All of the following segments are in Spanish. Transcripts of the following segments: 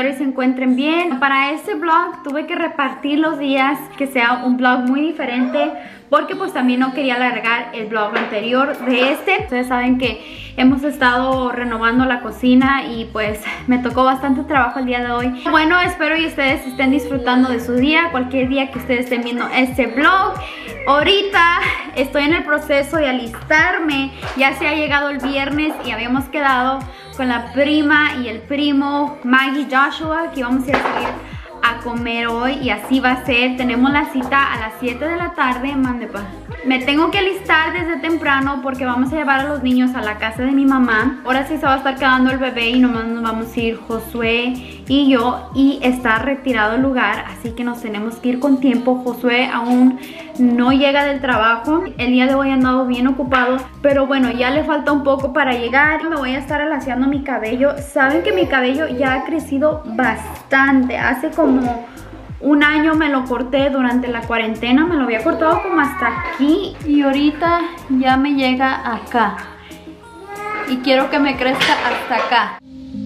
espero y se encuentren bien. Para este vlog tuve que repartir los días, que sea un vlog muy diferente, porque pues también no quería alargar el vlog anterior de este. Ustedes saben que hemos estado renovando la cocina y pues me tocó bastante trabajo el día de hoy. Bueno, espero y ustedes estén disfrutando de su día, cualquier día que ustedes estén viendo este vlog. Ahorita estoy en el proceso de alistarme, ya se ha llegado el viernes y habíamos quedado con la prima y el primo Maggie Joshua que íbamos a ir a comer hoy, y así va a ser. Tenemos la cita a las 7 de la tarde. Mande pa. Me tengo que alistar desde temprano porque vamos a llevar a los niños a la casa de mi mamá. Ahora sí se va a estar quedando el bebé y nomás nos vamos a ir Josué y yo, y está retirado el lugar, así que nos tenemos que ir con tiempo. Josué aún no llega del trabajo, el día de hoy ha andado bien ocupado, pero bueno, ya le falta un poco para llegar. Me voy a estar alaciando mi cabello. Saben que mi cabello ya ha crecido bastante. Hace como un año me lo corté durante la cuarentena, me lo había cortado como hasta aquí y ahorita ya me llega acá y quiero que me crezca hasta acá.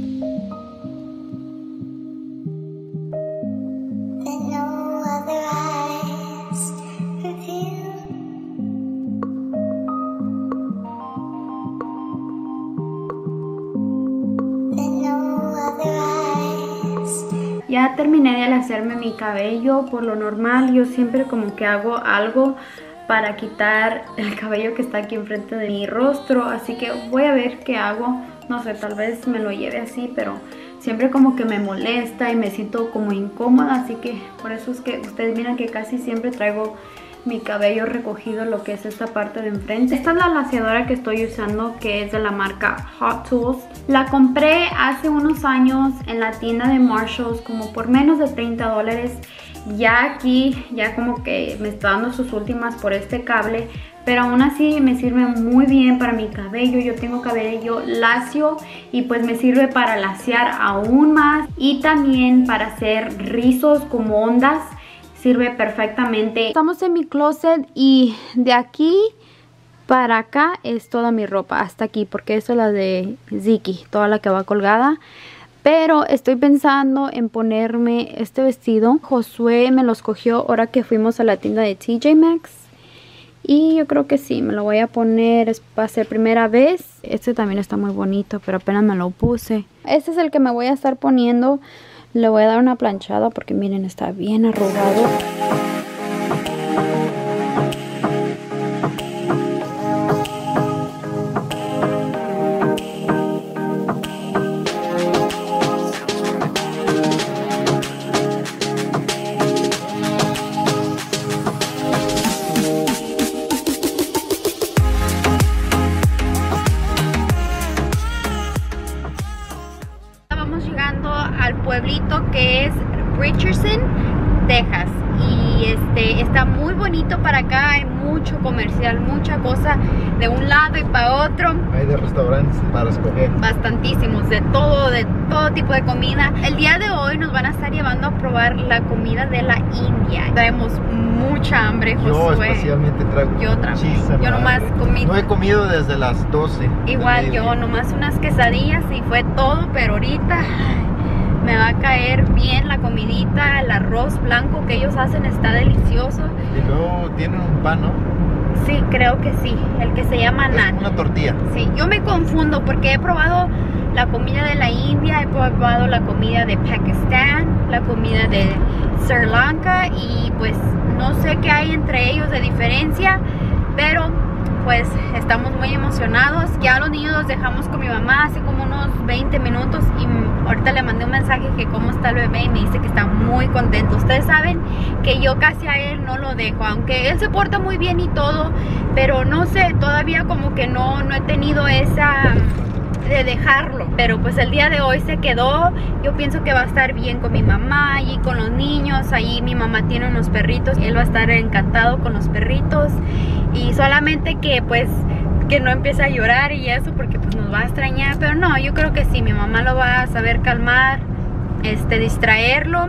Ya terminé de alaciarme mi cabello. Por lo normal yo siempre como que hago algo para quitar el cabello que está aquí enfrente de mi rostro, así que voy a ver qué hago. No sé, tal vez me lo lleve así, pero siempre como que me molesta y me siento como incómoda, así que por eso es que ustedes miran que casi siempre traigo mi cabello recogido, lo que es esta parte de enfrente. Esta es la laciadora que estoy usando, que es de la marca Hot Tools. La compré hace unos años en la tienda de Marshalls como por menos de $30. Ya aquí, ya como que me está dando sus últimas por este cable, pero aún así me sirve muy bien para mi cabello. Yo tengo cabello lacio y pues me sirve para laciar aún más, y también para hacer rizos como ondas. Sirve perfectamente. Estamos en mi closet y de aquí para acá es toda mi ropa, hasta aquí, porque eso es la de Ziki, toda la que va colgada. Pero estoy pensando en ponerme este vestido. Josué me lo escogió ahora que fuimos a la tienda de TJ Maxx, y yo creo que sí, me lo voy a poner. Va a ser primera vez. Este también está muy bonito, pero apenas me lo puse. Este es el que me voy a estar poniendo. Le voy a dar una planchada porque miren, está bien arrugado. Al pueblito que es Richardson, Texas, y está muy bonito para acá. Hay mucho comercial, mucha cosa de un lado y para otro. Hay de restaurantes para escoger. Bastantísimos, de todo tipo de comida. El día de hoy nos van a estar llevando a probar la comida de la India. Traemos mucha hambre, Josué. Yo especialmente traigo. Yo nomás comí. No he comido desde las 12. Igual yo, nomás unas quesadillas y fue todo, pero ahorita me va a caer bien la comidita. El arroz blanco que ellos hacen está delicioso. Y luego tienen un pan, ¿no? Sí, creo que sí, el que se llama naan. Una tortilla. Sí, yo me confundo porque he probado la comida de la India, he probado la comida de Pakistán, la comida de Sri Lanka, y pues no sé qué hay entre ellos de diferencia, pero pues estamos muy emocionados. Ya los niños los dejamos con mi mamá hace como unos 20 minutos y ahorita le mandé un mensaje que cómo está el bebé y me dice que está muy contento. Ustedes saben que yo casi a él no lo dejo, aunque él se porta muy bien y todo, pero no sé, todavía como que no he tenido esa de dejarlo. Pero pues el día de hoy se quedó. Yo pienso que va a estar bien con mi mamá y con los niños. Ahí mi mamá tiene unos perritos y él va a estar encantado con los perritos, y solamente que pues que no empiece a llorar y eso, porque pues nos va a extrañar. Pero no, yo creo que sí, mi mamá lo va a saber calmar, distraerlo.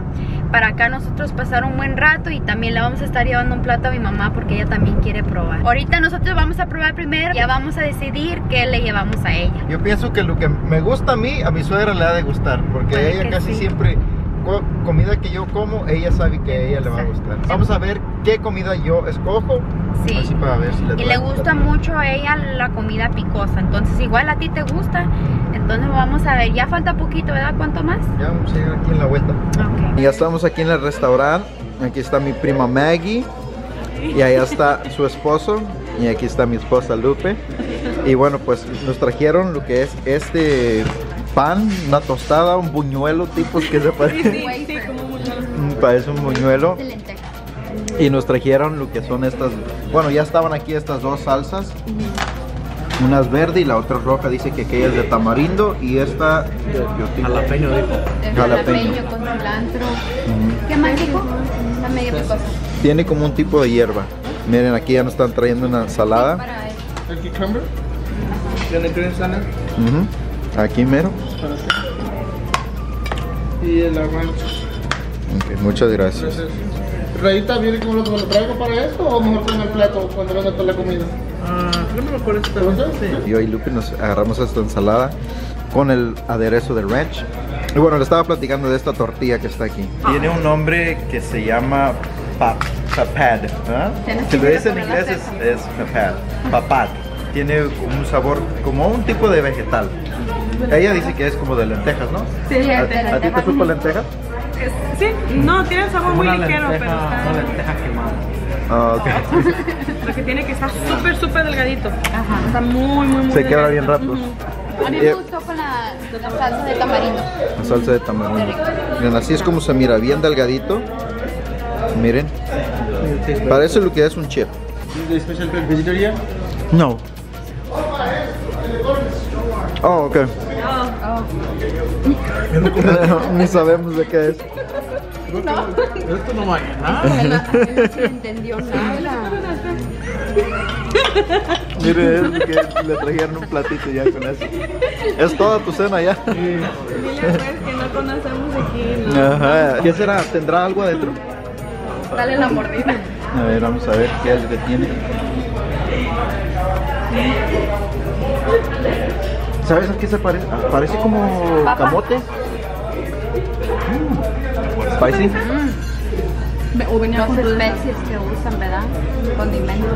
para acá nosotros pasar un buen rato y también le vamos a estar llevando un plato a mi mamá porque ella también quiere probar. Ahorita nosotros vamos a probar primero, ya vamos a decidir qué le llevamos a ella. Yo pienso que lo que me gusta a mí, a mi suegra le ha de gustar, porque Puede ella que casi sí. siempre, comida que yo como, ella sabe que a ella le va a gustar. Vamos a ver qué comida yo escojo, Sí. así para ver si le Y le gusta mucho a ella la comida picosa, entonces igual a ti te gusta, entonces vamos a ver, ya falta poquito, ¿verdad? ¿Cuánto más? Ya vamos a llegar aquí en la vuelta. Ok. Ya estamos aquí en el restaurante, aquí está mi prima Maggie, y allá está su esposo, y aquí está mi esposa Lupe. Y bueno, pues nos trajeron lo que es este pan, una tostada, un buñuelo tipo que se parece, parece un buñuelo. Y nos trajeron lo que son estas, bueno, ya estaban aquí estas dos salsas. Una es verde y la otra es roja, dice que aquella es de tamarindo y esta de Jalapeño, dijo. jalapeño. Con cilantro. ¿Qué más dijo? Está medio picosa. Tiene como un tipo de hierba. Miren, aquí ya nos están trayendo una ensalada. Para eso. ¿El cucumber? ¿Tiene green salad? Ujú. Aquí mero. Y el ranch. Ok, muchas gracias. ¿Rayita viene como lo que me lo traigo para esto o mejor con el plato cuando venga toda la comida? Yo no me acuerdo si Yo y Lupe nos agarramos esta ensalada con el aderezo de ranch. Y bueno, le estaba platicando de esta tortilla que está aquí. Tiene un nombre que se llama papad. Si lo dice en inglés es papad. Papad. Tiene un sabor como un tipo de vegetal. Ella dice que es como de lentejas, ¿no? Sí, ¿A ti te supo lentejas? sí, no, tiene el sabor muy ligero, pero Una está... lenteja quemada. Ah, ok. Lo que tiene que estar súper delgadito. Está muy Se quebra delgadito. bien rápido. A mí me gustó con la salsa de tamarindo. La salsa de tamarindo. Miren, así es como se mira, bien delgadito. Miren. Parece lo que es un chip. ¿De special vegetarian? No. Oh, ok. Ni sabemos de qué es. Esto no vale nada. No se entendió nada. Mire, es que le trajeron un platito ya con eso. Es toda tu cena ya. Dile pues que no conocemos aquí, ¿no? Ajá. ¿Qué será? ¿Tendrá algo adentro? Dale la mordida. A ver, vamos a ver qué es lo que tiene. ¿Sabes a qué se parece? Parece como camote. Spicy. O venía Las con tu... especies que usan, ¿verdad? Condimentos.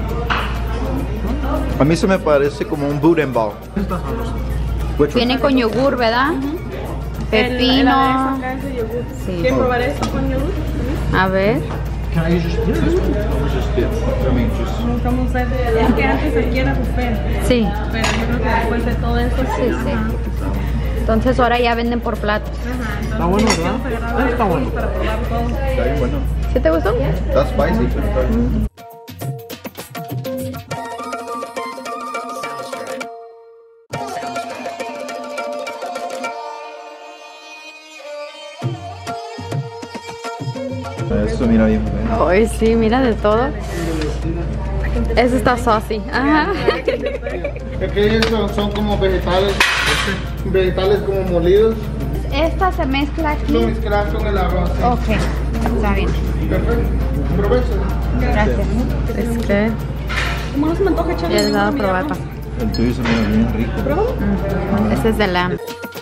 A mí se me parece como un boudin ball. Which one? Viene con yogur, ¿verdad? El Pepino. aderezo acá es de yogur. Sí. ¿Quieren probar esto con yogur? A ver. Can I use just this one? Or just this? I mean, just... Como usted, es que antes aquí era buffet, Sí. pero yo creo que después de todo esto, Sí, sí. Entonces ahora ya venden por platos. Está bueno, ¿verdad? Está bueno. para probar todo. Está bien bueno. ¿Sí te gustó? Está spicy, pero está bien. Eso mira bien. Ay, sí, mira de todo. Eso está saucy. Ajá. Aquellos son como vegetales, vegetales como molidos. Esta se mezcla Lo aquí. mezclas con el arroz. ¿sí? Ok, está bien. Perfecto. Provecho. Gracias. Es que Como no se me antoja echarle ya les he dado a ninguna probar. mierda. El tuyo se mira bien rico. Este es de lamb.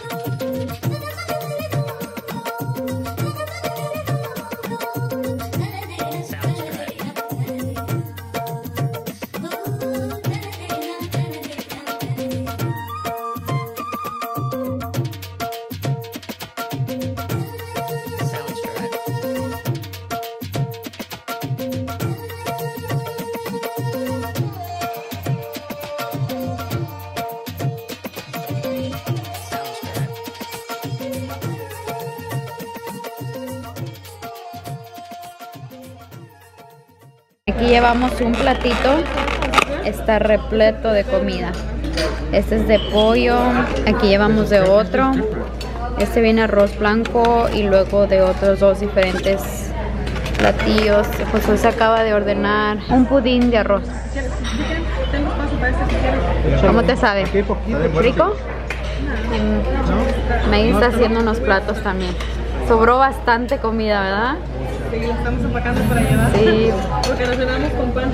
Aquí llevamos un platito, está repleto de comida. Este es de pollo, aquí llevamos de otro. Este viene arroz blanco y luego de otros dos diferentes platillos. José se acaba de ordenar un pudín de arroz. Tengo espacio para este si quieres. ¿Cómo te sabe? Está bien bueno. ¿Rico? May está haciendo unos platos también. Sobró bastante comida, ¿verdad? Sí, lo estamos empacando para llevar. Sí. Porque lo cenamos con pan.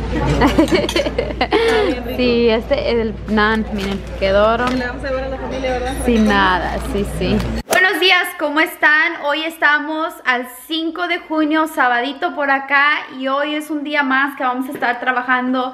Sí, el naan, miren, quedaron Le vamos a llevar a la familia, ¿verdad? sin nada, sí, sí. Buenos días, ¿cómo están? Hoy estamos al 5 de junio, sabadito por acá, y hoy es un día más que vamos a estar trabajando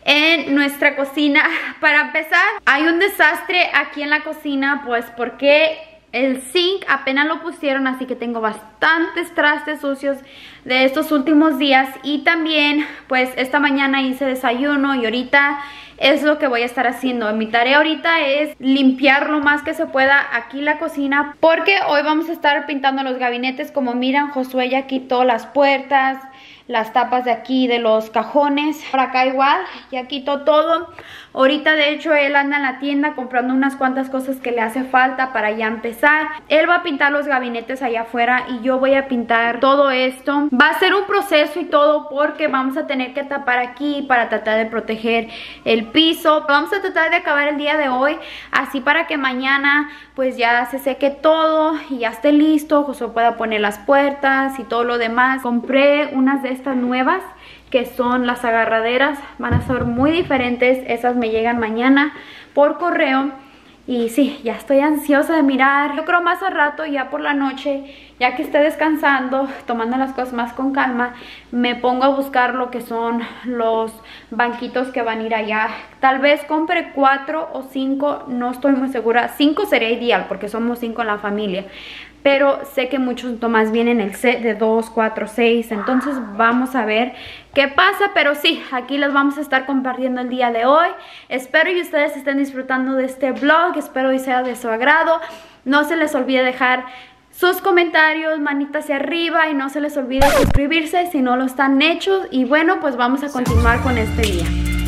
en nuestra cocina. Para empezar, hay un desastre aquí en la cocina, pues porque el zinc apenas lo pusieron, así que tengo bastantes trastes sucios de estos últimos días. Y también pues esta mañana hice desayuno y ahorita es lo que voy a estar haciendo. Mi tarea ahorita es limpiar lo más que se pueda aquí la cocina, porque hoy vamos a estar pintando los gabinetes. Como miran, Josué ya quitó las puertas, las tapas de aquí de los cajones. Por acá igual, ya quitó todo. Ahorita de hecho él anda en la tienda comprando unas cuantas cosas que le hace falta para ya empezar. Él va a pintar los gabinetes allá afuera y yo voy a pintar todo esto. Va a ser un proceso y todo, porque vamos a tener que tapar aquí para tratar de proteger el piso. Vamos a tratar de acabar el día de hoy, así para que mañana pues ya se seque todo y ya esté listo. Josué pueda poner las puertas y todo lo demás. Compré unas de estas nuevas que son las agarraderas, van a ser muy diferentes. Esas me llegan mañana por correo. Y sí, ya estoy ansiosa de mirar. Yo creo más al rato, ya por la noche, ya que esté descansando, tomando las cosas más con calma, me pongo a buscar lo que son los banquitos que van a ir allá. Tal vez compre 4 o 5, no estoy muy segura. 5 sería ideal porque somos 5 en la familia, pero sé que muchos nomás vienen el set de 2, 4, 6. Entonces vamos a ver qué pasa. Pero sí, aquí les vamos a estar compartiendo el día de hoy. Espero y ustedes estén disfrutando de este vlog. Espero y sea de su agrado. No se les olvide dejar sus comentarios, manita hacia arriba, y no se les olvide suscribirse si no lo están hechos. Y bueno, pues vamos a continuar con este día.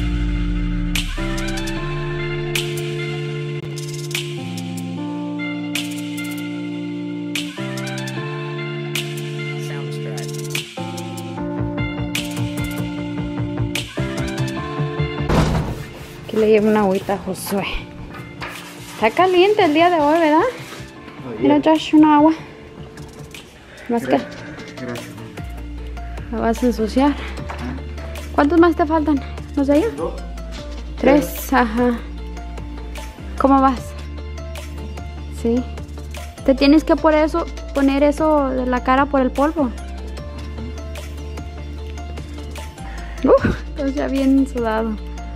Aquí le llevo una agüita a Josué. Está caliente el día de hoy, ¿verdad? Mira, Josh, una agua. Más que la vas a ensuciar. ¿Cuántos más te faltan? ¿Los de allá? 3, ajá. ¿Cómo vas? Sí. Te tienes que poner eso de la cara por el polvo. Estás ya bien sudado.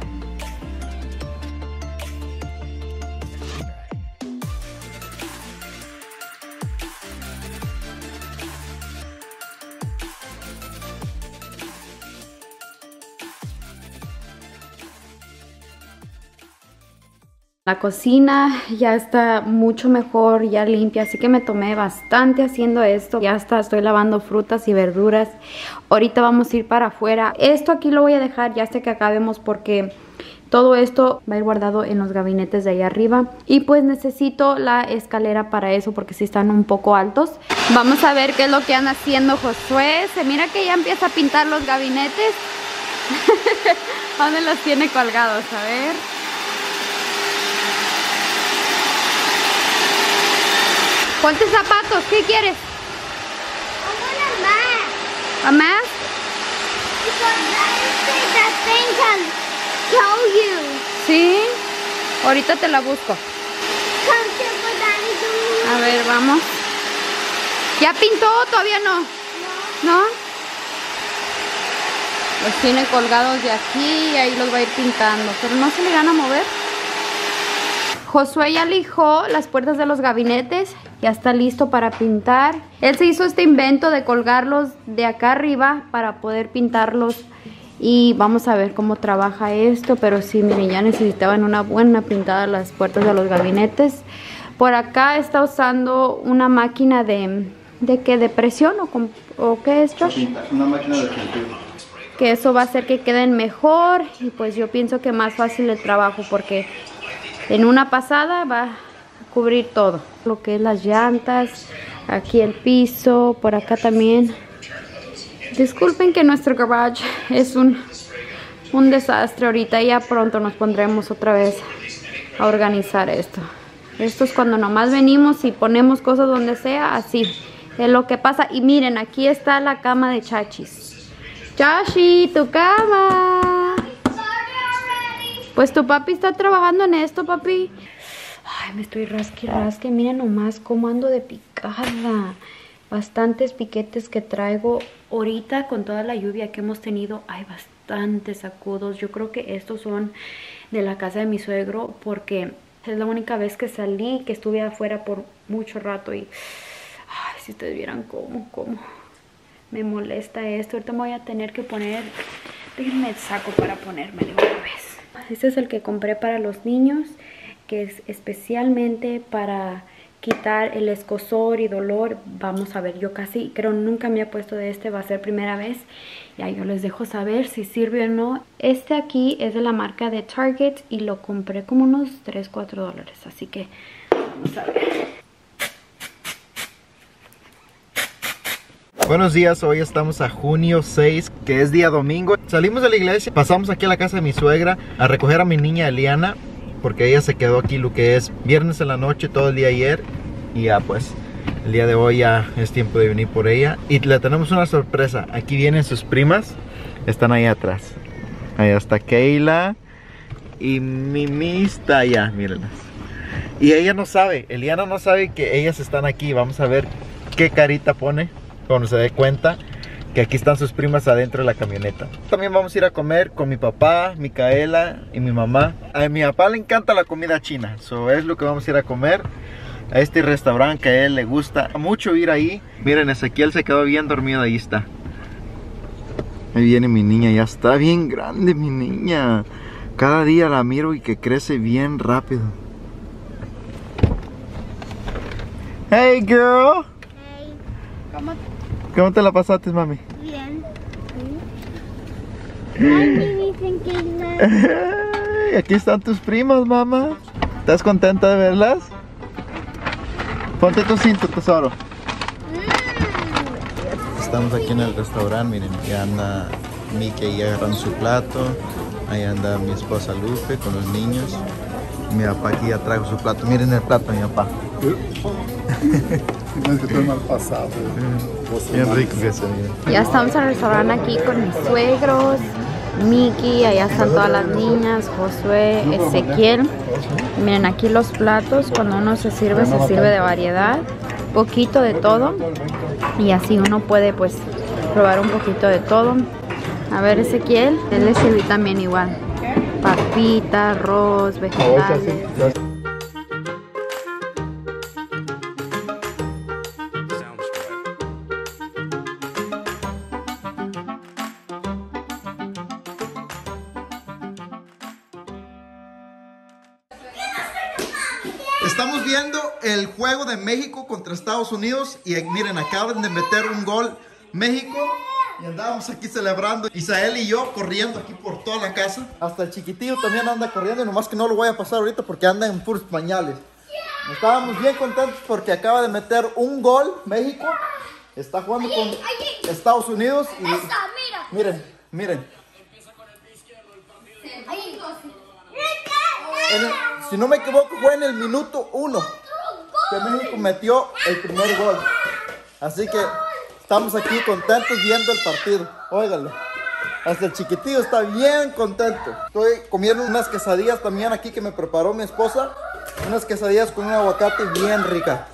La cocina ya está mucho mejor, ya limpia, así que me tomé bastante haciendo esto. Ya estoy lavando frutas y verduras. Ahorita vamos a ir para afuera. Esto aquí lo voy a dejar ya hasta que acabemos, porque todo esto va a ir guardado en los gabinetes de ahí arriba. Y pues necesito la escalera para eso, porque sí están un poco altos. Vamos a ver qué es lo que anda haciendo Josué. Se mira que ya empieza a pintar los gabinetes. ¿Dónde los tiene colgados? A ver. Ponte zapatos, ¿qué quieres? ¿A más? Sí, ahorita te la busco. A ver, vamos. ¿Ya pintó o todavía no? ¿No? Los tiene colgados de aquí y ahí los va a ir pintando, pero no se le van a mover. Josué ya lijó las puertas de los gabinetes, ya está listo para pintar. Él se hizo este invento de colgarlos de acá arriba para poder pintarlos, y vamos a ver cómo trabaja esto. Pero sí, miren, ya necesitaban una buena pintada las puertas de los gabinetes. Por acá está usando una máquina de ¿qué? ¿De presión o qué es, Josh? Una máquina de pintura. Que eso va a hacer que queden mejor, y pues yo pienso que más fácil el trabajo, porque en una pasada va a cubrir todo. Lo que es las llantas, aquí el piso, por acá también. Disculpen que nuestro garage es un desastre ahorita. Ya pronto nos pondremos otra vez a organizar esto. Esto es cuando nomás venimos y ponemos cosas donde sea, así. es lo que pasa. Y miren, aquí está la cama de Chachis. Chachi, tu cama. Pues tu papi está trabajando en esto, papi. Ay, me estoy rasque. Miren nomás cómo ando de picada. Bastantes piquetes que traigo ahorita con toda la lluvia que hemos tenido. Hay bastantes sacudos. Yo creo que estos son de la casa de mi suegro porque es la única vez que salí, que estuve afuera por mucho rato y... Ay, si ustedes vieran cómo me molesta esto. Ahorita me voy a tener que poner... Déjenme el saco para ponérmelo una vez. Este es el que compré para los niños, que es especialmente para quitar el escozor y dolor. Vamos a ver, yo casi creo nunca me he puesto de este, va a ser primera vez. Ya yo les dejo saber si sirve o no. Este aquí es de la marca de Target y lo compré como unos 3, 4 dólares. Así que vamos a ver. Buenos días, hoy estamos a junio 6, que es día domingo. Salimos de la iglesia, pasamos aquí a la casa de mi suegra a recoger a mi niña Eliana, porque ella se quedó aquí lo que es viernes en la noche, todo el día ayer. Y ya pues, el día de hoy ya es tiempo de venir por ella. Y le tenemos una sorpresa, aquí vienen sus primas, están ahí atrás. Allá está Keila y Mimi está allá, mírenlas. Y ella no sabe, Eliana no sabe que ellas están aquí. Vamos a ver qué carita pone cuando se dé cuenta que aquí están sus primas adentro de la camioneta. También vamos a ir a comer con mi papá, Micaela y mi mamá. A mi papá le encanta la comida china, eso es lo que vamos a ir a comer a este restaurante que a él le gusta mucho ir ahí. Miren, Ezequiel se quedó bien dormido, ahí está. Ahí viene mi niña, ya está bien grande mi niña. Cada día la miro y que crece bien rápido. Hey girl. ¿Cómo te la pasaste, mami? Bien. Ay, me dicen que no. Aquí están tus primas, mamá. ¿Estás contenta de verlas? Ponte tu cinto, tesoro. Estamos aquí en el restaurante, miren, ya anda Mickey agarrando su plato. Ahí anda mi esposa Lupe con los niños. Mi papá aquí ya trajo su plato. Miren el plato, mi papá. Tienes que estar mal pasado. Bien rico que se ve. Ya estamos en el restaurante aquí con mis suegros, Miki, allá están todas las niñas, Josué, Ezequiel. Miren aquí los platos, cuando uno se sirve de variedad, poquito de todo. Y así uno puede pues probar un poquito de todo. A ver, Ezequiel, él le sirvió también igual. Papita, arroz, vegetales. Estamos viendo el juego de México contra Estados Unidos y miren, acaban de meter un gol México y andábamos aquí celebrando, Isael y yo corriendo aquí por toda la casa. Hasta el chiquitillo también anda corriendo, nomás que no lo voy a pasar ahorita porque anda en puros pañales. Estábamos bien contentos porque acaba de meter un gol México, está jugando con Estados Unidos y miren. Si no me equivoco, fue en el minuto 1 que México metió el primer gol. Así que estamos aquí contentos viendo el partido. Óiganlo. Hasta el chiquitillo está bien contento. Estoy comiendo unas quesadillas también aquí que me preparó mi esposa. Unas quesadillas con un aguacate bien rica.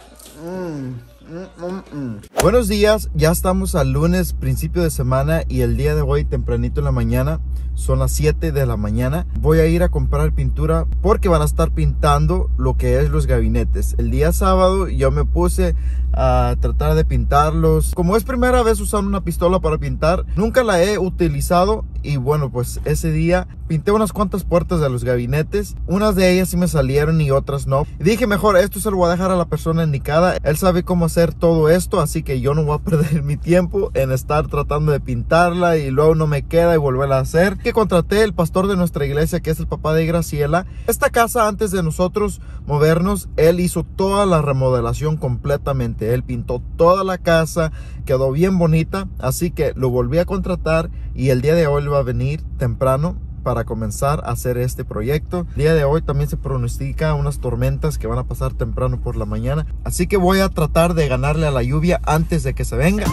Buenos días, ya estamos al lunes, principio de semana, y el día de hoy tempranito en la mañana, son las 7 de la mañana, voy a ir a comprar pintura porque van a estar pintando lo que es los gabinetes. El día sábado yo me puse a tratar de pintarlos. Como es primera vez usando una pistola para pintar, nunca la he utilizado, y bueno, pues ese día pinté unas cuantas puertas de los gabinetes. Unas de ellas sí me salieron y otras no. Y dije, mejor esto se lo voy a dejar a la persona indicada. Él sabe cómo hacer todo esto, así que yo no voy a perder mi tiempo en estar tratando de pintarla y luego no me queda y volverla a hacer. Que contraté el pastor de nuestra iglesia, que es el papá de Graciela. Esta casa, antes de nosotros movernos, él hizo toda la remodelación completamente. Él pintó toda la casa, quedó bien bonita, así que lo volví a contratar y el día de hoy va a venir temprano para comenzar a hacer este proyecto. El día de hoy también se pronostica unas tormentas que van a pasar temprano por la mañana, así que voy a tratar de ganarle a la lluvia antes de que se venga.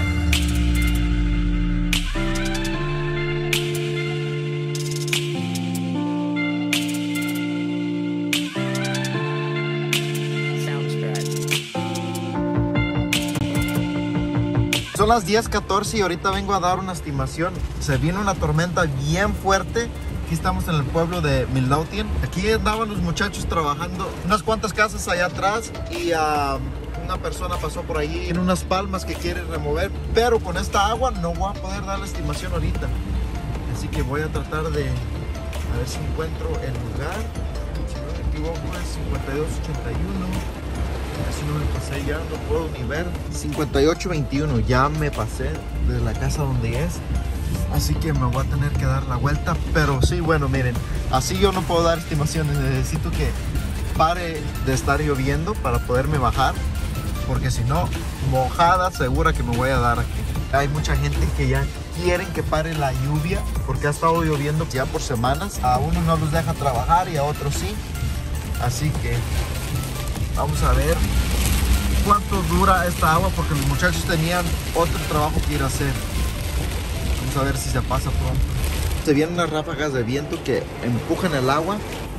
Son las 10:14 y ahorita vengo a dar una estimación. Se viene una tormenta bien fuerte. Aquí estamos en el pueblo de Midlothian. Aquí andaban los muchachos trabajando unas cuantas casas allá atrás y una persona pasó por ahí en unas palmas que quiere remover, pero con esta agua no voy a poder dar la estimación ahorita. Así que voy a tratar de a ver si encuentro el lugar. Si no me equivoco es 5281. Si no me pasé ya, no puedo ni ver. 5821, ya me pasé de la casa donde es. Así que me voy a tener que dar la vuelta. Pero sí, bueno, miren, así yo no puedo dar estimaciones. Necesito que pare de estar lloviendo para poderme bajar, porque si no, mojada segura que me voy a dar aquí. Hay mucha gente que ya quieren que pare la lluvia porque ha estado lloviendo ya por semanas. A unos no los deja trabajar y a otros sí. Así que vamos a ver cuánto dura esta agua, porque los muchachos tenían otro trabajo que ir a hacer. Vamos a ver si se pasa pronto. Se vienen unas ráfagas de viento que empujan el agua.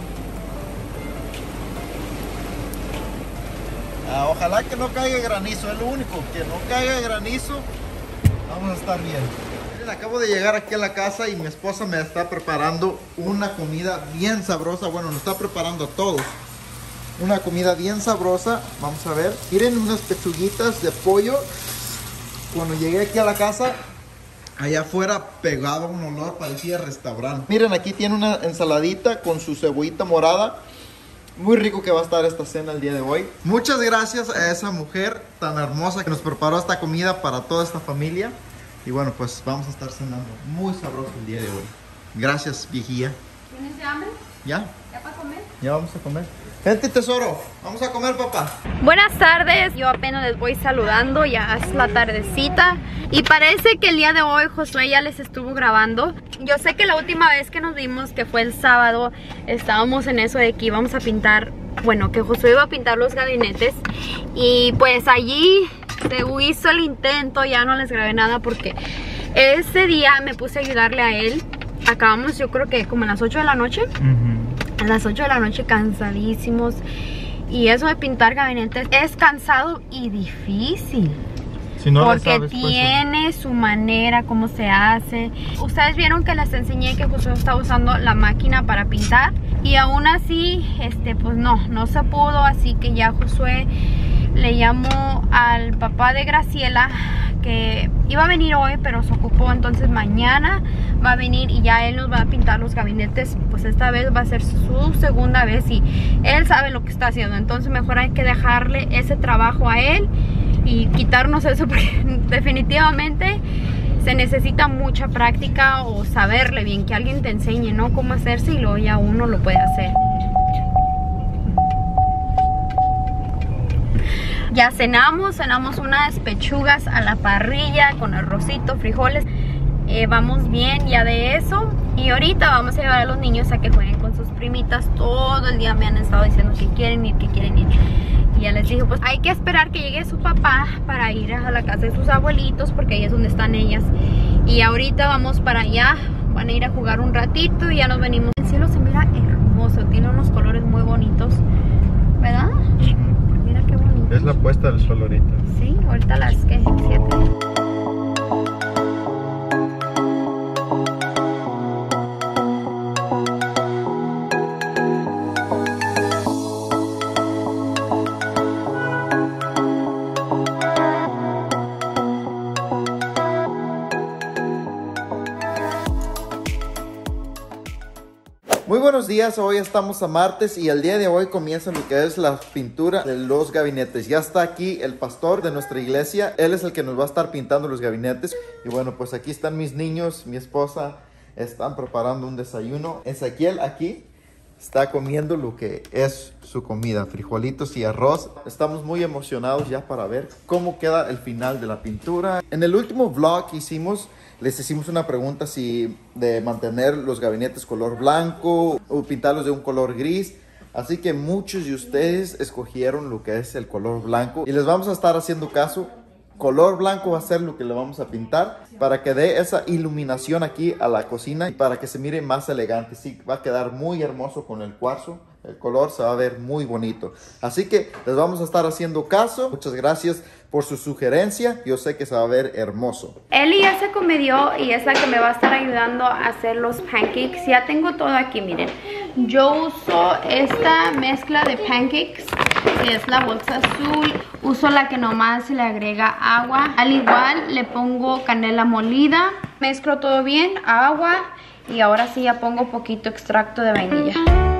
Ojalá que no caiga granizo, es lo único, que no caiga granizo. Vamos a estar bien. Miren, acabo de llegar aquí a la casa y mi esposa me está preparando una comida bien sabrosa. Bueno, nos está preparando a todos una comida bien sabrosa. Vamos a ver. Miren, unas pechuguitas de pollo. Cuando llegué aquí a la casa, allá afuera pegaba un olor, parecía restaurante. Miren, aquí tiene una ensaladita con su cebollita morada. Muy rico que va a estar esta cena el día de hoy. Muchas gracias a esa mujer tan hermosa que nos preparó esta comida para toda esta familia. Y bueno, pues vamos a estar cenando muy sabroso el día de hoy. Gracias, viejilla. ¿Tienes hambre? ¿Ya? ¿Ya para comer? Ya vamos a comer. Gente, tesoro, vamos a comer, papá. Buenas tardes, yo apenas les voy saludando, ya es la tardecita y parece que el día de hoy Josué ya les estuvo grabando. Yo sé que la última vez que nos vimos, que fue el sábado, estábamos en eso de que íbamos a pintar, bueno, que Josué iba a pintar los gabinetes y pues allí se hizo el intento. Ya no les grabé nada porque ese día me puse a ayudarle a él. Acabamos, yo creo que como a las 8 de la noche. A las 8 de la noche cansadísimos. Y eso de pintar gabinetes es cansado y difícil. Si no porque sabes, tiene pues, su manera, cómo se hace. Ustedes vieron que les enseñé que Josué está usando la máquina para pintar. Y aún así, pues no se pudo. Así que ya Josué le llamó al papá de Graciela, que iba a venir hoy pero se ocupó, entonces mañana va a venir y ya él nos va a pintar los gabinetes. Pues esta vez va a ser su segunda vez y él sabe lo que está haciendo, entonces mejor hay que dejarle ese trabajo a él y quitarnos eso, porque definitivamente se necesita mucha práctica o saberle bien, que alguien te enseñe, ¿no?, cómo hacerse, y luego ya uno lo puede hacer. Ya cenamos unas pechugas a la parrilla con arrocito, frijoles. Vamos bien ya de eso. Y ahorita vamos a llevar a los niños a que jueguen con sus primitas. Todo el día me han estado diciendo que quieren ir, Y ya les dije, pues hay que esperar que llegue su papá para ir a la casa de sus abuelitos, porque ahí es donde están ellas. Y ahorita vamos para allá. Van a ir a jugar un ratito y ya nos venimos. El cielo se mira hermoso, tiene unos colores muy bonitos, ¿verdad? Mira qué bonito. Es la puesta del sol ahorita. Sí, ahorita las que 7. Muy buenos días, hoy estamos a martes y el día de hoy comienza lo que es la pintura de los gabinetes. Ya está aquí el pastor de nuestra iglesia, él es el que nos va a estar pintando los gabinetes. Y bueno, pues aquí están mis niños, mi esposa, están preparando un desayuno. Ezequiel aquí está comiendo lo que es su comida, frijolitos y arroz. Estamos muy emocionados ya para ver cómo queda el final de la pintura. En el último vlog que hicimos, les hicimos una pregunta si de mantener los gabinetes color blanco o pintarlos de un color gris. Así que muchos de ustedes escogieron lo que es el color blanco y les vamos a estar haciendo caso. Color blanco va a ser lo que le vamos a pintar para que dé esa iluminación aquí a la cocina y para que se mire más elegante. Sí, va a quedar muy hermoso con el cuarzo. El color se va a ver muy bonito. Así que les vamos a estar haciendo caso. Muchas gracias por su sugerencia. Yo sé que se va a ver hermoso. Eli ya se comedió y es la que me va a estar ayudando a hacer los pancakes. Ya tengo todo aquí, miren. Yo uso esta mezcla de pancakes, que es la bolsa azul. Uso la que nomás le agrega agua. Al igual le pongo canela molida. Mezclo todo bien, agua. Y ahora sí ya pongo poquito extracto de vainilla.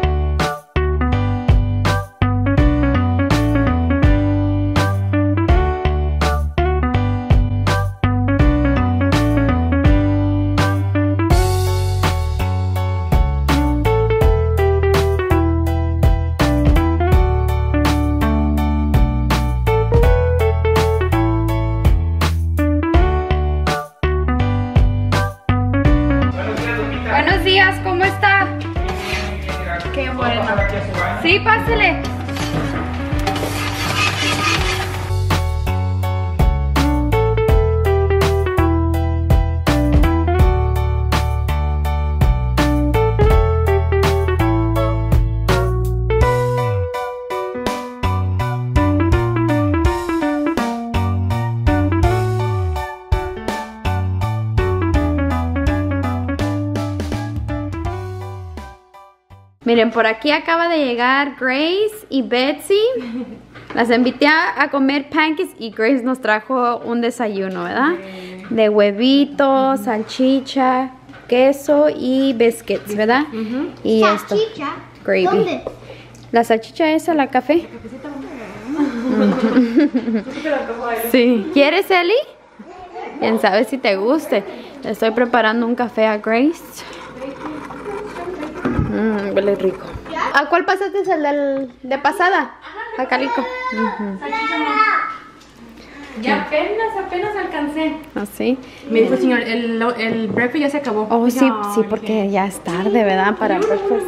Buenos días, ¿cómo está? Qué bueno. Sí, pásale. Miren, por aquí acaba de llegar Grace y Betsy. Las invité a comer pancakes y Grace nos trajo un desayuno, ¿verdad? De huevitos, salchicha, queso y biscuits, ¿verdad? Y esto, gravy. ¿Dónde? La salchicha esa, la café. Sí. ¿Quieres, Eli? Quién sabe si te guste. Le estoy preparando un café a Grace. Huele rico. ¿A cuál pasaste? ¿El de pasada? A Calico. Ya apenas alcancé. ¿Así? Me dijo el señor, el breakfast ya se acabó. Oh, Dije, sí, "Ay, sí, porque ya es tarde, ¿verdad? Para el breakfast.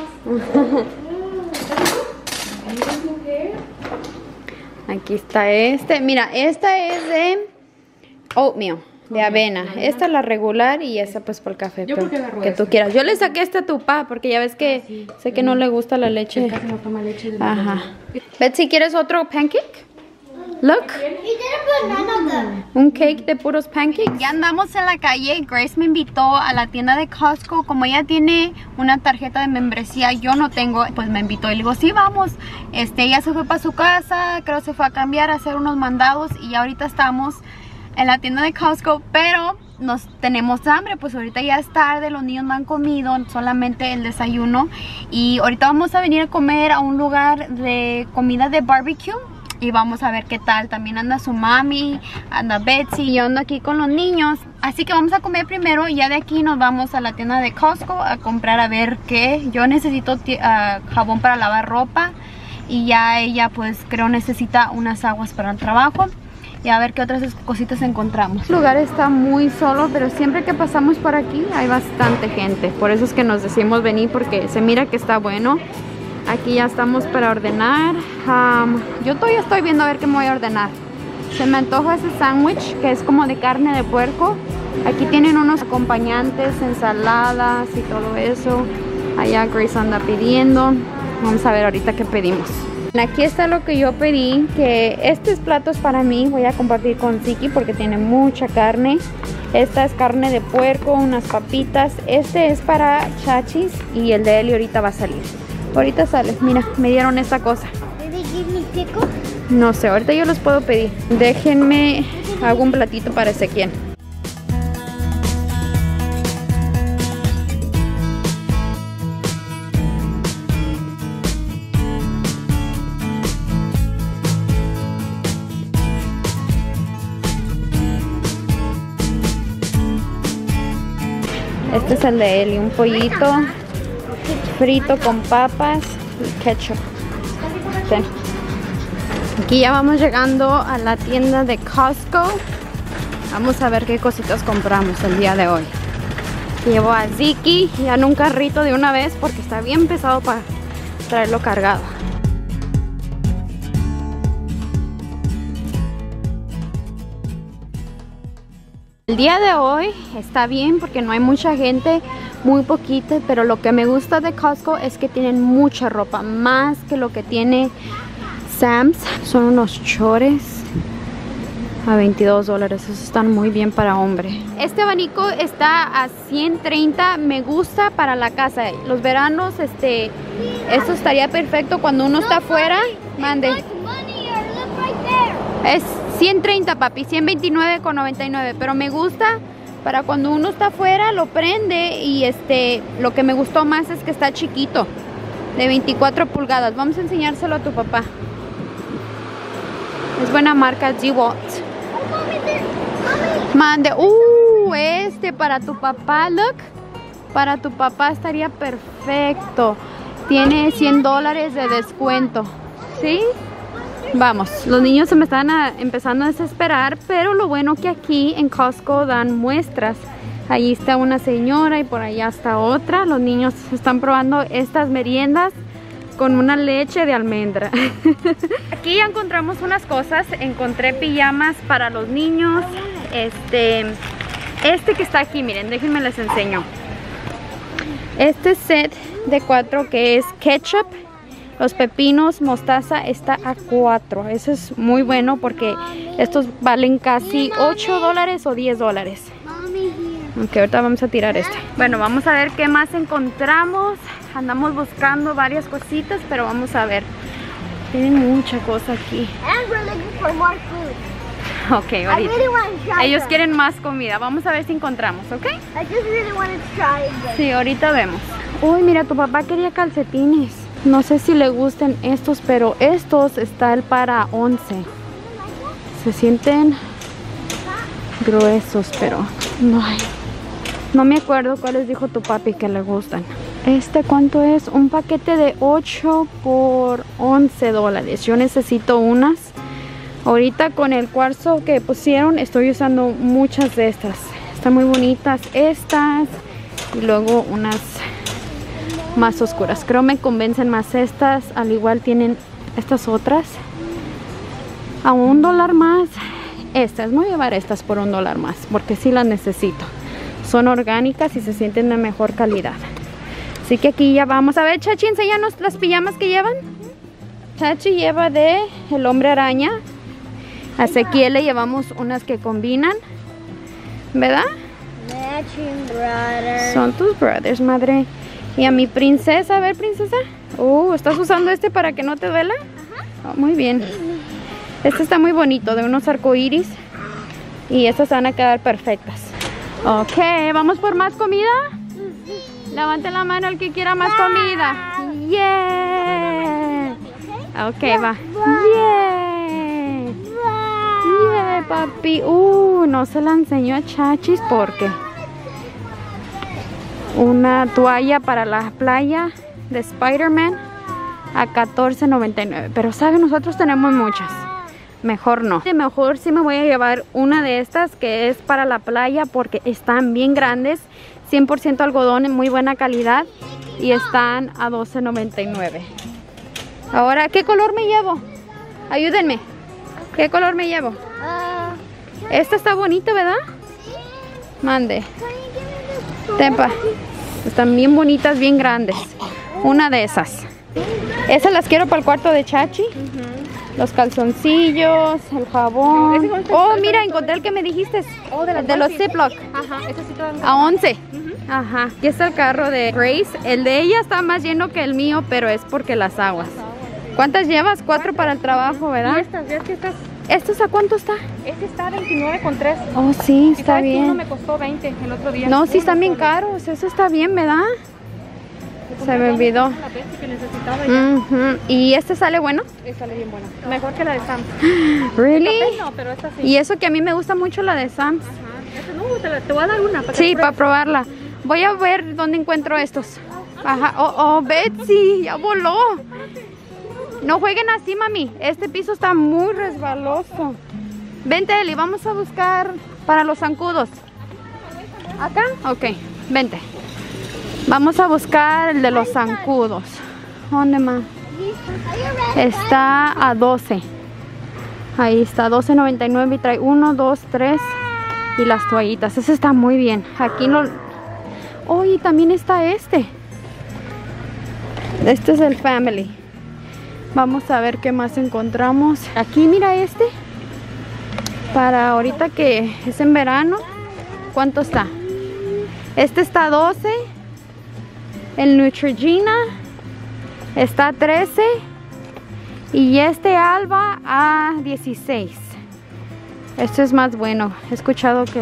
Aquí está este. Mira, esta es de oatmeal, de avena. Esta es la regular y esa pues por el café. Yo pero creo que agarro que tú esta. quieras. Yo le saqué esta a tu pa porque ya ves que sé que no le gusta la leche. Casi no toma leche de Ajá. Betsy, ¿quieres otro pancake? Look. He did a banana though. Un cake de puros pancakes. Ya andamos en la calle. Grace me invitó a la tienda de Costco. Como ella tiene una tarjeta de membresía, yo no tengo, pues me invitó. Y le digo, sí, vamos. Ella se fue para su casa, creo se fue a cambiar, a hacer unos mandados. Y ahorita estamos en la tienda de Costco, pero nos tenemos hambre. Pues ahorita ya es tarde, los niños no han comido, solamente el desayuno. Y ahorita vamos a venir a comer a un lugar de comida de barbecue. Y vamos a ver qué tal. También anda su mami, anda Betsy y yo ando aquí con los niños. Así que vamos a comer primero y ya de aquí nos vamos a la tienda de Costco a comprar a ver qué. Yo necesito jabón para lavar ropa y ya ella pues creo necesita unas aguas para el trabajo. Y a ver qué otras cositas encontramos. El lugar está muy solo, pero siempre que pasamos por aquí hay bastante gente. Por eso es que nos decimos venir porque se mira que está bueno. Aquí ya estamos para ordenar. Yo todavía estoy viendo a ver qué me voy a ordenar. Se me antoja ese sándwich que es como de carne de puerco. Aquí tienen unos acompañantes, ensaladas y todo eso. Allá Grace anda pidiendo. Vamos a ver ahorita qué pedimos. Aquí está lo que yo pedí, que estos platos para mí voy a compartir con Ziki porque tiene mucha carne. Esta es carne de puerco, unas papitas. Este es para Chachis y el de Eli ahorita va a salir. Ahorita sale, mira, me dieron esta cosa. Did they give me pickle? No sé, ahorita yo los puedo pedir. Déjenme, hago un platito para Ezequiel. Este es el de Eli, un pollito frito con papas y ketchup. Sí. Aquí ya vamos llegando a la tienda de Costco. Vamos a ver qué cositas compramos el día de hoy. Llevo a Ziki ya en un carrito de una vez porque está bien pesado para traerlo cargado. El día de hoy está bien porque no hay mucha gente, muy poquita, pero lo que me gusta de Costco es que tienen mucha ropa, más que lo que tiene Sam's. Son unos chores a $22, esos están muy bien para hombre. Este abanico está a 130, me gusta para la casa. Los veranos, esto estaría perfecto cuando uno está afuera. Mande. Es 130, papi, 129,99, pero me gusta para cuando uno está afuera, lo prende y lo que me gustó más es que está chiquito, de 24 pulgadas. Vamos a enseñárselo a tu papá. Es buena marca, DeWalt. Mande, para tu papá, look. Para tu papá estaría perfecto. Tiene $100 de descuento. ¿Sí? Vamos, los niños se me están empezando a desesperar, pero lo bueno que aquí en Costco dan muestras. Allí está una señora y por allá está otra. Los niños están probando estas meriendas con una leche de almendra. Aquí ya encontramos unas cosas. Encontré pijamas para los niños. Este que está aquí, miren, déjenme les enseño. Este set de 4 que es ketchup, los pepinos, mostaza, está a $4. Eso es muy bueno porque estos valen casi $8 o $10. Ok, ahorita vamos a tirar este. Bueno, vamos a ver qué más encontramos. Andamos buscando varias cositas, pero vamos a ver. Tienen mucha cosa aquí. Ok, ahorita. Ellos quieren más comida. Vamos a ver si encontramos, ¿ok? Sí, ahorita vemos. Uy, mira, tu papá quería calcetines. No sé si le gusten estos, pero estos están para 11. Se sienten gruesos, pero no me acuerdo cuáles dijo tu papi que le gustan. ¿Cuánto es? Un paquete de 8 por $11. Yo necesito unas. Ahorita con el cuarzo que pusieron estoy usando muchas de estas. Están muy bonitas estas. Y luego unas más oscuras. Creo me convencen más estas. Al igual tienen estas otras a $1 más. Estas, voy a llevar estas por $1 más porque sí las necesito. Son orgánicas y se sienten de mejor calidad. Así que aquí ya vamos. A ver, Chachi, enséñanos las pijamas que llevan. Chachi lleva de el hombre araña. A Ezequiel le llevamos unas que combinan, ¿verdad? Son tus brothers, madre. Y a mi princesa, a ver, princesa. ¿Estás usando para que no te duela? Muy bien. Este está muy bonito, de unos arcoíris. Y estas van a quedar perfectas. Ok, ¿vamos por más comida? Levante la mano el que quiera más comida. Yeah. Ok, va. Yeah. Yeah, papi. No se la enseñó a Chachis porque una toalla para la playa de Spider-Man a $14.99. Pero saben, nosotros tenemos muchas. Mejor no. Mejor sí me voy a llevar una de estas que es para la playa porque están bien grandes. 100% algodón en muy buena calidad y están a $12.99. Ahora, ¿qué color me llevo? Ayúdenme. ¿Qué color me llevo? Esta está bonita, ¿verdad? Mande. Tempa. Están bien bonitas, bien grandes. Una de esas. Esas las quiero para el cuarto de Chachi. Los calzoncillos, el jabón. Mira, encontré el que me dijiste. De los Ziploc. Ajá, ese sí todavía. A 11. Ajá. Aquí está el carro de Grace. El de ella está más lleno que el mío, pero es porque las aguas. ¿Cuántas llevas? 4 para el trabajo, ¿verdad? Y estas, ¿ves que estas? ¿Estos a cuánto está? Este está a 29,3. Oh, sí, está bien. Uno me costó 20 el otro día. No, sí están bien caros. Eso está bien, ¿verdad? Se me olvidó. ¿Y este sale bueno? Sale bien buena. Mejor que la de Sam's. ¿Really? No, pero esta sí. Y eso que a mí me gusta mucho la de Sam's. Te voy a dar una. Sí, para probarla. Voy a ver dónde encuentro estos. Ajá. Betsy, ya voló. No jueguen así, mami. Este piso está muy resbaloso. Vente, Eli, vamos a buscar para los zancudos. ¿Acá? Ok, vente. Vamos a buscar el de los zancudos. ¿Dónde más? Está a 12. Ahí está, 12.99 y trae 1, 2, 3 y las toallitas. Ese está muy bien. Aquí no... Oh, y también está este. Este es el Family. Vamos a ver qué más encontramos. Aquí mira este. Para ahorita que es en verano. ¿Cuánto está? Este está a 12. El Neutrogena está a 13. Y este Alba a 16. Este es más bueno. He escuchado que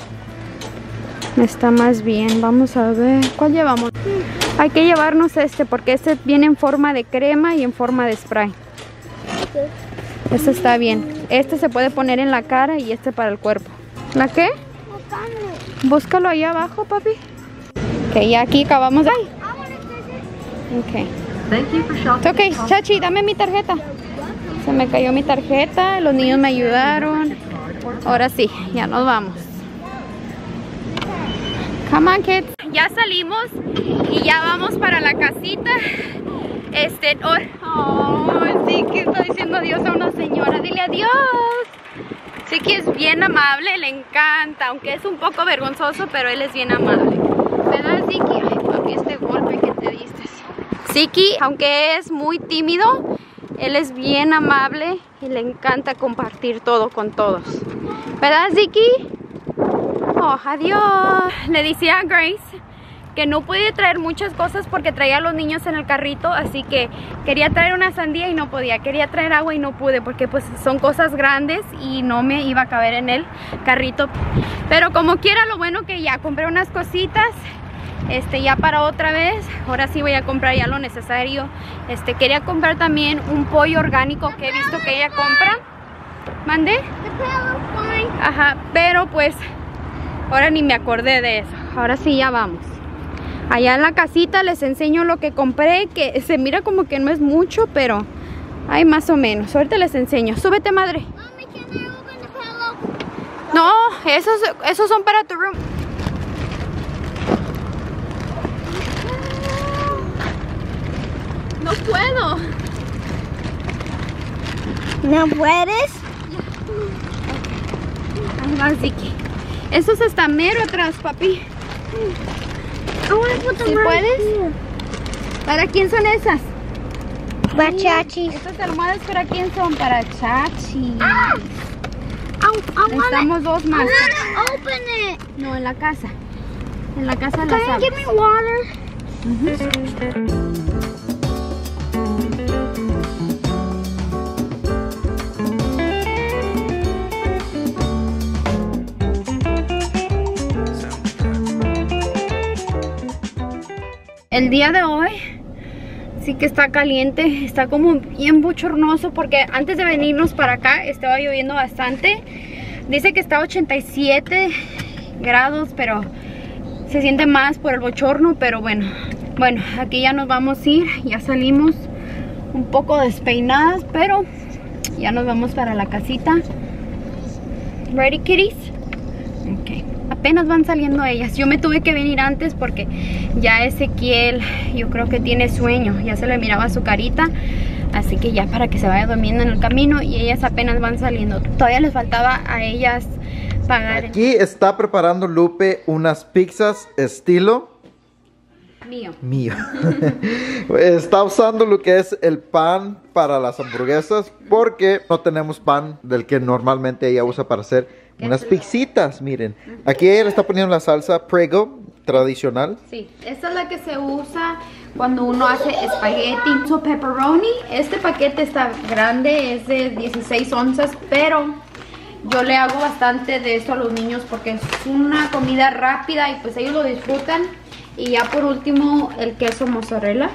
está más bien. Vamos a ver. ¿Cuál llevamos? Hay que llevarnos este porque este viene en forma de crema y en forma de spray. Este está bien. Este se puede poner en la cara y este para el cuerpo. ¿La qué? Búscalo ahí abajo, papi. Ok, ya aquí acabamos de... Ok. Ok, Chachi, dame mi tarjeta. Se me cayó mi tarjeta. Los niños me ayudaron. Ahora sí, ya nos vamos. Come on, kids. Ya salimos y ya vamos para la casita. Sí que está diciendo adiós a una señora. Dile adiós. Sí que es bien amable, le encanta, aunque es un poco vergonzoso, pero él es bien amable. ¿Verdad, Ziki? Ay, papi, este golpe que te diste. Ziki, aunque es muy tímido, él es bien amable y le encanta compartir todo con todos. ¿Verdad, Ziki? Oh, adiós. Le decía a Grace que no pude traer muchas cosas porque traía a los niños en el carrito, así que quería traer una sandía y no podía, quería traer agua y no pude porque pues son cosas grandes y no me iba a caber en el carrito. Pero como quiera, lo bueno que ya compré unas cositas, ya para otra vez. Ahora sí voy a comprar ya lo necesario. Quería comprar también un pollo orgánico que he visto que ella compra. ¿Mandé? Ajá, pero pues ahora ni me acordé de eso. Ahora sí ya vamos. Allá en la casita les enseño lo que compré, que se mira como que no es mucho, pero hay más o menos. Ahorita les enseño. Súbete, madre. No, esos son para tu room. No puedo. ¿No puedes? Ahí va, Ziki. Esos están mero atrás, papi. ¿Sí puedes? ¿Para quién son esas? Para Chachi. Estas almohadas, ¿para quién son? Para Chachi. Necesitamos dos más. Open it. No, en la casa. En la casa las Can you abres. give me water? El día de hoy sí que está caliente, está como bien bochornoso porque antes de venirnos para acá estaba lloviendo bastante. Dice que está a 87 grados, pero se siente más por el bochorno, pero bueno, aquí ya nos vamos a ir, ya salimos un poco despeinadas, pero ya nos vamos para la casita. Ready, kitties? Ok. Apenas van saliendo ellas. Yo me tuve que venir antes porque ya Ezequiel, yo creo que tiene sueño. Ya se le miraba su carita. Así que ya para que se vaya durmiendo en el camino. Y ellas apenas van saliendo. Todavía les faltaba a ellas pagar. Aquí está preparando Lupe unas pizzas estilo mío. Está usando lo que es el pan para las hamburguesas porque no tenemos pan del que normalmente ella usa para hacer unas pizzitas. Miren, aquí ella le está poniendo la salsa Prego tradicional. Sí, esta es la que se usa cuando uno hace espagueti. So, pepperoni, este paquete está grande, es de 16 onzas, pero yo le hago bastante de esto a los niños porque es una comida rápida y pues ellos lo disfrutan. Y ya por último el queso mozzarella.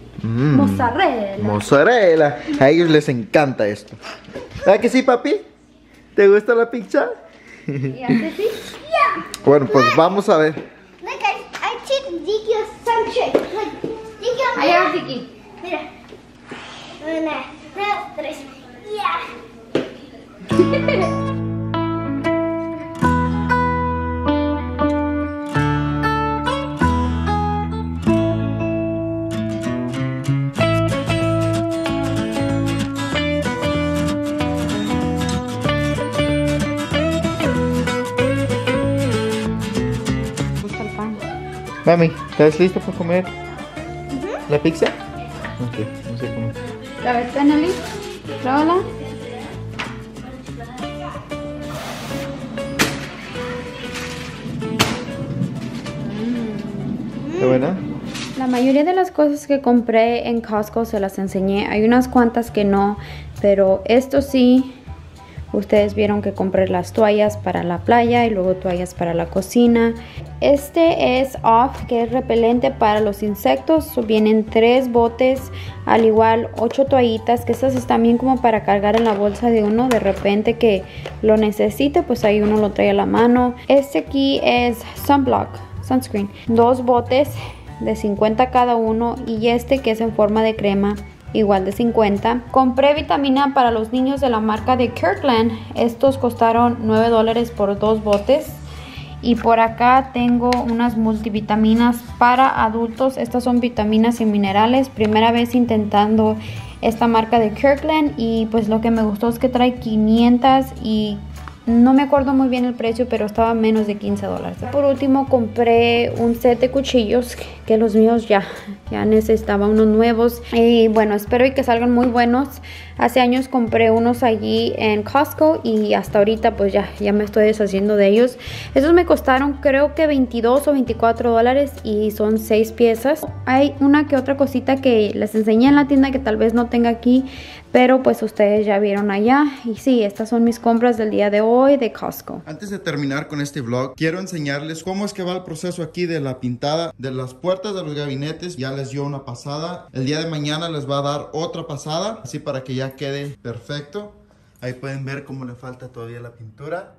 Mozzarella. A ellos les encanta esto. ¿Verdad que sí, papi? ¿Te gusta la pizza? ¿Y hace sí? Bueno, pues vamos a ver. Look, I teach Zeke some trick. Look, Zeke, Allá, Ziki. mira. Una, dos, tres. Yeah. Mami, ¿estás lista para comer la pizza? Ok, no sé cómo. A ver, Tenali, pruébala. ¿Está buena? La mayoría de las cosas que compré en Costco se las enseñé. Hay unas cuantas que no, pero esto sí. Ustedes vieron que compré las toallas para la playa y luego toallas para la cocina. Este es Off, que es repelente para los insectos. Vienen 3 botes, al igual 8 toallitas, que estas están bien como para cargar en la bolsa de uno. De repente que lo necesite, pues ahí uno lo trae a la mano. Este aquí es Sunscreen. 2 botes de 50 cada uno, y este que es en forma de crema, igual de 50. Compré vitamina para los niños de la marca de Kirkland. Estos costaron $9 por 2 botes. Y por acá tengo unas multivitaminas para adultos. Estas son vitaminas y minerales. Primera vez intentando esta marca de Kirkland, y pues lo que me gustó es que trae 500 y no me acuerdo muy bien el precio, pero estaba menos de $15. Por último compré un set de cuchillos, que los míos ya necesitaba unos nuevos. Y bueno, espero que salgan muy buenos. Hace años compré unos allí en Costco y hasta ahorita pues ya me estoy deshaciendo de ellos. Esos me costaron creo que $22 o $24 y son 6 piezas. Hay una que otra cosita que les enseñé en la tienda que tal vez no tenga aquí, pero pues ustedes ya vieron allá. Y sí, estas son mis compras del día de hoy de Costco. Antes de terminar con este vlog, quiero enseñarles cómo es que va el proceso aquí de la pintada de las puertas de los gabinetes. Ya les dio una pasada. El día de mañana les va a dar otra pasada, así para que ya quede perfecto. Ahí pueden ver cómo le falta todavía la pintura.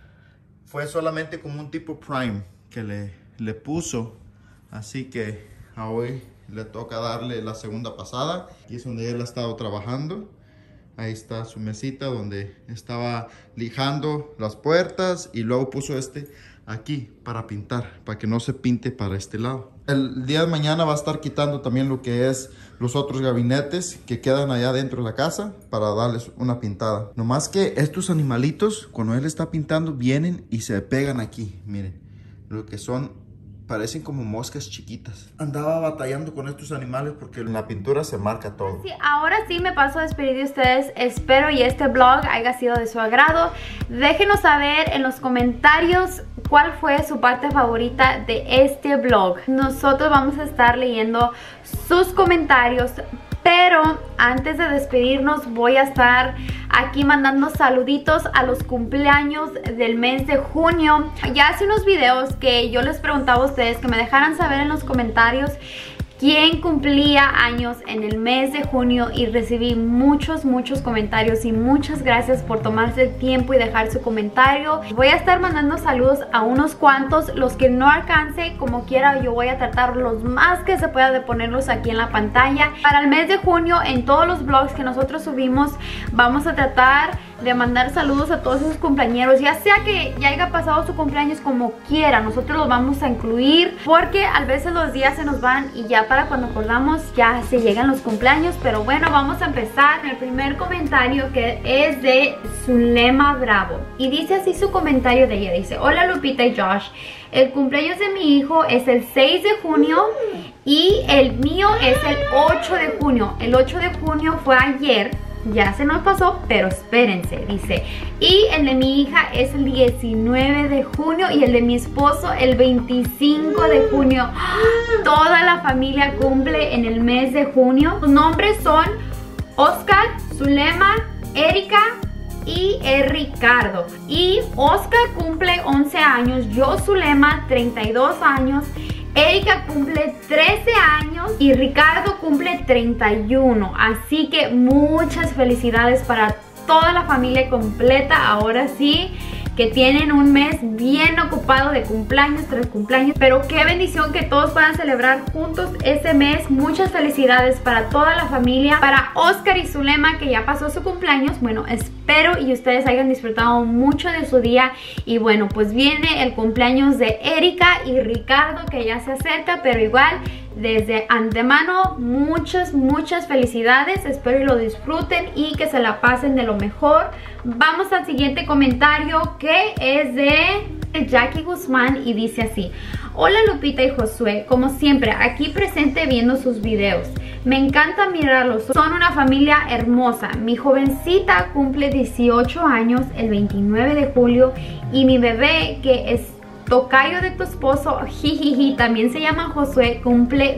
Fue solamente como un tipo prime que le puso, así que a hoy le toca darle la segunda pasada. Y es donde él ha estado trabajando. Ahí está su mesita donde estaba lijando las puertas, y luego puso este aquí para pintar, para que no se pinte para este lado. El día de mañana va a estar quitando también lo que es los otros gabinetes que quedan allá dentro de la casa para darles una pintada. Nomás que estos animalitos, cuando él está pintando, vienen y se pegan aquí. Miren, lo que son, parecen como moscas chiquitas. Andaba batallando con estos animales porque en la pintura se marca todo. Sí, ahora sí me paso a despedir de ustedes. Espero y este vlog haya sido de su agrado. Déjenos saber en los comentarios cuál fue su parte favorita de este vlog. Nosotros vamos a estar leyendo sus comentarios, pero antes de despedirnos voy a estar aquí mandando saluditos a los cumpleaños del mes de junio. Ya hace unos videos que yo les preguntaba a ustedes que me dejaran saber en los comentarios quién cumplía años en el mes de junio, y recibí muchos comentarios, y muchas gracias por tomarse el tiempo y dejar su comentario. Voy a estar mandando saludos a unos cuantos. Los que no alcance, como quiera, yo voy a tratar los más que se pueda de ponerlos aquí en la pantalla. Para el mes de junio, en todos los vlogs que nosotros subimos, vamos a tratar de mandar saludos a todos esos cumpleañeros, ya sea que ya haya pasado su cumpleaños, como quiera, nosotros los vamos a incluir, porque a veces los días se nos van y ya para cuando acordamos ya se llegan los cumpleaños. Pero bueno, vamos a empezar con el primer comentario, que es de Zulema Bravo, y dice así su comentario de ella. Dice: hola Lupita y Josh, el cumpleaños de mi hijo es el 6 de junio y el mío es el 8 de junio. El 8 de junio fue ayer. Ya se nos pasó, pero espérense, dice. Y el de mi hija es el 19 de junio y el de mi esposo el 25 de junio. Toda la familia cumple en el mes de junio. Sus nombres son Oscar, Zulema, Erika y Ricardo. Y Oscar cumple 11 años, yo Zulema 32 años, Erika cumple 13 años y Ricardo cumple 31. Así que muchas felicidades para toda la familia completa. Ahora sí que tienen un mes bien ocupado de cumpleaños tras cumpleaños, pero qué bendición que todos puedan celebrar juntos ese mes. Muchas felicidades para toda la familia. Para Oscar y Zulema, que ya pasó su cumpleaños, bueno, espero y ustedes hayan disfrutado mucho de su día. Y bueno, pues viene el cumpleaños de Erika y Ricardo, que ya se acerca, pero igual desde antemano muchas felicidades. Espero y lo disfruten y que se la pasen de lo mejor. Vamos al siguiente comentario, que es de Jackie Guzmán, y dice así: Hola Lupita y Josué, como siempre aquí presente viendo sus videos. Me encanta mirarlos, son una familia hermosa. Mi jovencita cumple 18 años el 29 de julio y mi bebé, que es tocayo de tu esposo, jijiji, también se llama Josué, cumple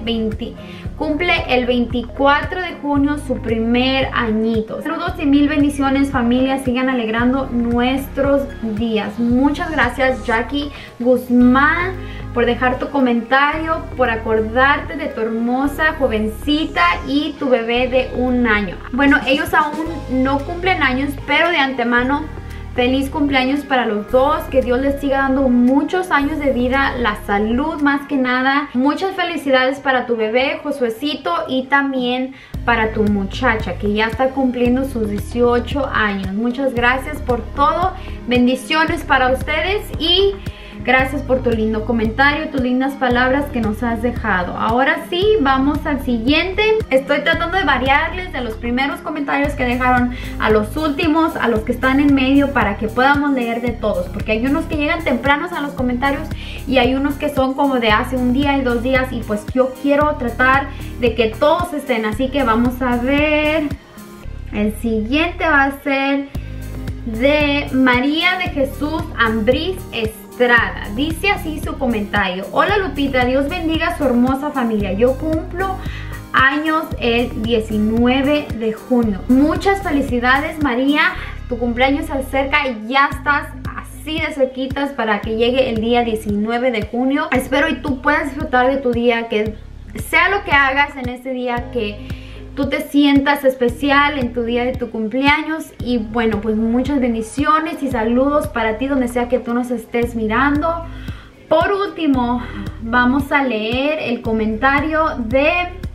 el 24 de junio su primer añito. Saludos y mil bendiciones, familia, sigan alegrando nuestros días. Muchas gracias Jackie Guzmán por dejar tu comentario, por acordarte de tu hermosa jovencita y tu bebé de 1 año. Bueno, ellos aún no cumplen años, pero de antemano feliz cumpleaños para los dos, que Dios les siga dando muchos años de vida, la salud más que nada. Muchas felicidades para tu bebé, Josuecito, y también para tu muchacha, que ya está cumpliendo sus 18 años. Muchas gracias por todo, bendiciones para ustedes y gracias por tu lindo comentario, tus lindas palabras que nos has dejado. Ahora sí, vamos al siguiente. Estoy tratando de variarles de los primeros comentarios que dejaron a los últimos, a los que están en medio, para que podamos leer de todos. Porque hay unos que llegan tempranos a los comentarios y hay unos que son como de hace 1 día y 2 días. Y pues yo quiero tratar de que todos estén. Así que vamos a ver. El siguiente va a ser de María de Jesús Ambriz Estrada. Dice así su comentario: hola Lupita, Dios bendiga a su hermosa familia. Yo cumplo años el 19 de junio. Muchas felicidades María, tu cumpleaños se acerca y ya estás así de cerquitas para que llegue el día 19 de junio. Espero y tú puedas disfrutar de tu día, que sea lo que hagas en ese día, que tú te sientas especial en tu día de tu cumpleaños. Y bueno, pues muchas bendiciones y saludos para ti donde sea que tú nos estés mirando. Por último, vamos a leer el comentario de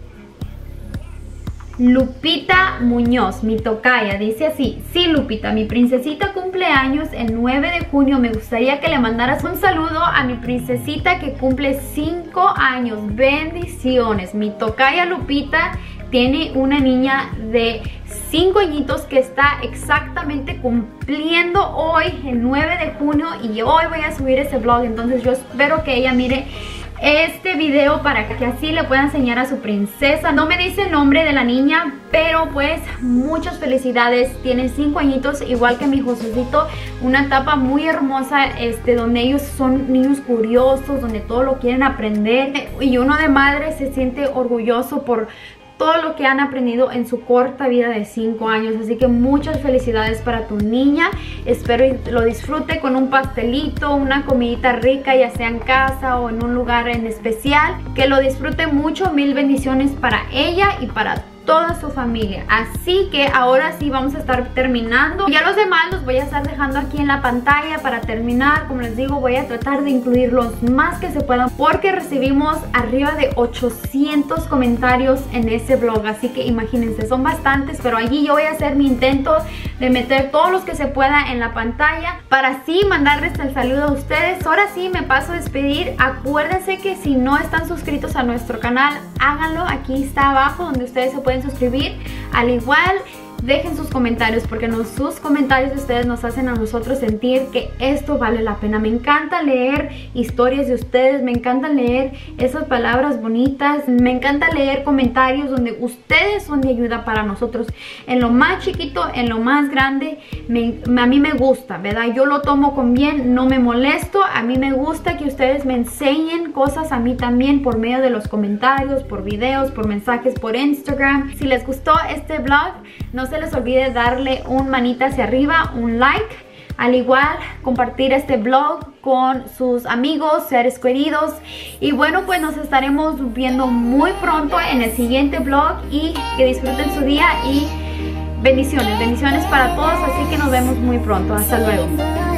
Lupita Muñoz, mi tocaya. Dice así: sí Lupita, mi princesita cumple años el 9 de junio. Me gustaría que le mandaras un saludo a mi princesita que cumple 5 años. Bendiciones. Mi tocaya Lupita tiene una niña de 5 añitos que está exactamente cumpliendo hoy, el 9 de junio, y hoy voy a subir ese vlog. Entonces yo espero que ella mire este video para que así le pueda enseñar a su princesa. No me dice el nombre de la niña, pero pues muchas felicidades. Tiene 5 añitos, igual que mi Josuecito. Una etapa muy hermosa, donde ellos son niños curiosos, donde todo lo quieren aprender, y uno de madre se siente orgulloso por todo lo que han aprendido en su corta vida de 5 años. Así que muchas felicidades para tu niña. Espero lo disfrute con un pastelito, una comidita rica, ya sea en casa o en un lugar en especial. Que lo disfrute mucho. Mil bendiciones para ella y para toda su familia. Así que ahora sí vamos a estar terminando. Ya los demás los voy a estar dejando aquí en la pantalla para terminar. Como les digo, voy a tratar de incluir los más que se puedan, porque recibimos arriba de 800 comentarios en ese blog. Así que imagínense, son bastantes, pero allí yo voy a hacer mi intento de meter todos los que se pueda en la pantalla para así mandarles el saludo a ustedes. Ahora sí me paso a despedir. Acuérdense que si no están suscritos a nuestro canal, háganlo. Aquí está abajo donde ustedes se pueden suscribir. Al igual, dejen sus comentarios, porque sus comentarios de ustedes nos hacen a nosotros sentir que esto vale la pena. Me encanta leer historias de ustedes, me encanta leer esas palabras bonitas, me encanta leer comentarios donde ustedes son de ayuda para nosotros, en lo más chiquito, en lo más grande. A mí me gusta, ¿verdad? Yo lo tomo con bien, no me molesto. A mí me gusta que ustedes me enseñen cosas a mí también por medio de los comentarios, por videos, por mensajes, por Instagram. Si les gustó este vlog, no se les olvide darle un manita hacia arriba, un like. Al igual, compartir este vlog con sus amigos, seres queridos. Y bueno, pues nos estaremos viendo muy pronto en el siguiente vlog. Y que disfruten su día y bendiciones, bendiciones para todos. Así que nos vemos muy pronto. Hasta luego.